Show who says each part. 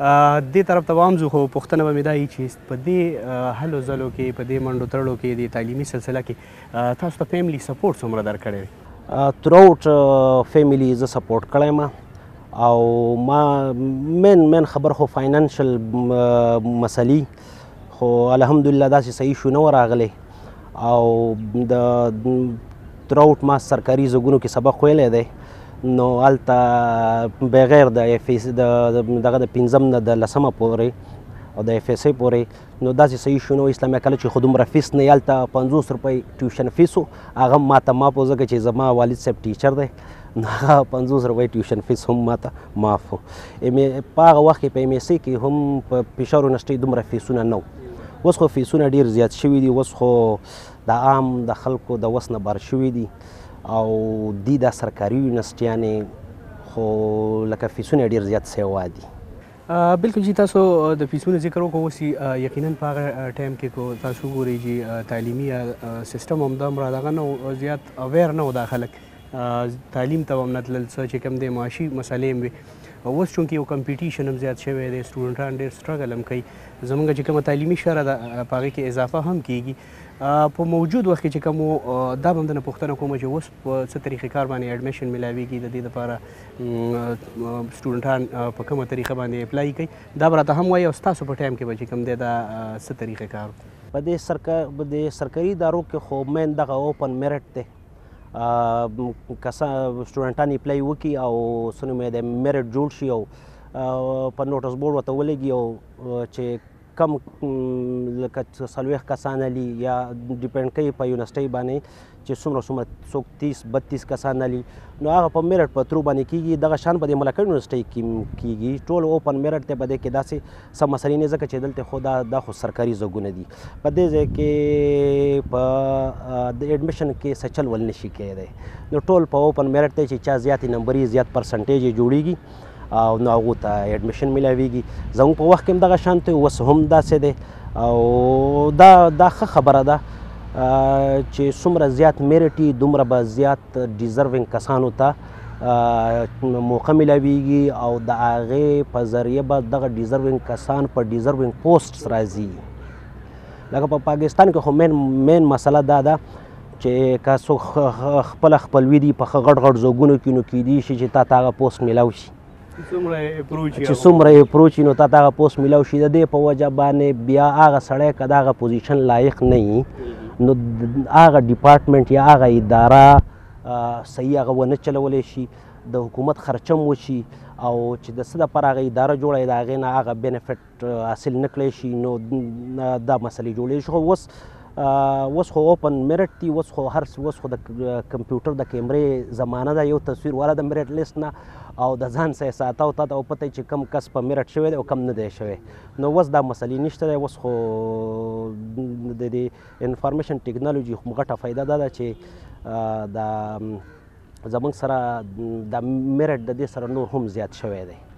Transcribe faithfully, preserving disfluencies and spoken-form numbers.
Speaker 1: دې طرف ته به هم ځو خو پوښتنه به مې دا وي چې په دې هلو ځلو کې په دې منډو تړلو کې د تعلیمي سلسله کې تاسو ته فیملی سپورټ څومره درکړی دی؟
Speaker 2: تھرو فیملی زه سپورټ کړی یم او ما مین مین خبر خو فاینانشل مسلې خو الحمدلله داسې صحیح شو نه و راغلی او د تھرو ما سرکاري زګونو کې سبق ویلی دی نو هلته بغیر د دغه د پنځم نه د لسمه پورې او د اف ایس ای پورې نو داسې صحیح شو نو اسلامي کله چې خو دومره فیس نه هلته پنځوس روپۍ ټیوشن فیس و هغه هم ماته معاف و ځکه چې زما والد صاحب ټیچر دی نو هغه پنځوس روپۍ ټیوشن فیس هم ماته معاف و په هغه وخت کې په ایم ایس ای کې هم په پېښور یونیورسټۍ دومره فیسونه نه و اوس خو فیسونه ډېر زیات شوي دي اوس خو د عام د خلکو د وس نه بار شوي دي او دی دا سرکاري یونیورسټیانې خو لکه فیسونه ډېر زیات سوي دي.
Speaker 1: بلکل چې تاسو د فیسونو ذکر وکړو اوس یقینا په هغه ټایم کې کو تاسو ګورئ چې تعلیمي سیسټم هم دومره دغه نه و زیات اویر نه و دا خلک تعلیم ته هم نه تلل څه چې کوم دی معاشي مسلې هم وي اوس چونکې یو کمپیټیشن هم زیات شوی دی سټوډنټان ډېر سټرګل هم کوي زموږ چې کومه تعلیمي شرح ده په هغې کې اضافه هم کیږي په موجود وخت کې چې کوم دا به هم دنه پوښتنه کومه چې اوس په څه طریقې کار باندې اډمیشن میلاویږي د دې دپاره سټوډنټان په کومه طریقه باندې اپلای کوي دا به راته هم وایي او ستاسو په ټایم کې به چې کوم دی دا څه طریقې کار
Speaker 2: په دې سرکار په دې سرکاري ادارو کې خو مین دغه اوپن میرټ دی کسان سټوډنټان اپلای وکړي او څه نوم یې دی میرټ جوړ شي او په نوټس بورډ ورته ولګي او چې کم لکه څلوېښت کسان علي یا ډیپینډ کوي په یونیورسټۍ باندې چې څومره څومره څوک تیس بتیس کسان علي نو هغه په میرټ په ترو باندې کېږي دغه شان به د ملکه یونیورسټۍ کې کېږي ټول اوپن میرټ دی په دې کې داسې څه مسلې نه ځکه چې دلته خو دا دا خو سرکاري ځایونه دي په دې ځای کې په د اډمیشن کې څه چل ول نه شي کېدی نو ټول په اوپن میرټ دی چې چا زیاتې نمبرې زیات پرسنټیج یې جوړېږي او نو هغو ته اډمیشن میلاویږي زموږ په وخت کې هم دغه شانته اوس هم داسې دی او دا دا ښه خبره ده چې څومره زیات میرټي دومره به زیات ډیزرونګ کسانو ته موقع میلاویږي او د هغې په ذریعه به دغه ډیزرونګ کسان په ډیزرونګ پوسټس راځي لکه په پاکستان کې خو مین مین مسله دا ده چې که څوک خپله خپلوي دي په ښه غټ غټ ځایونو کې نو کیدای شي چې تا ته هغه پوسټ میلاو شي چې څومره اپروچ وي نو تا ته هغه پوسټ میلاو شي د دې په وجه باندې بیا هغه سړی که د هغه پوزیشن لایق نه وي نو هغه ډپارټمنټ یا هغه اداره صحیح هغه ونه چلولی شي د حکومت خرچه هم وشي او چې د څه دپاره هغه اداره جوړه د هغې نه هغه بینفټ حاصل نه کړی شي نو دا مسلې جوړېږي شي خو اوس اوس خو اوپن میرټ دي اوس خو هر اوس خو د کمپیوټر د کیمرې زمانه ده یو تصویر والا د میرټ لیست نه او د ځان څه یې ساته او تا ته پته چې کم کس په میرټ شوی دی او کم نه دی شوی نو اوس دا مسلې نشته دی اوس خو د دې انفارمیشن ټیکنالوژي خو غټه فایده دا ده چې د زموږ سره د میرټ د دې سره نور هم زیات شوی دی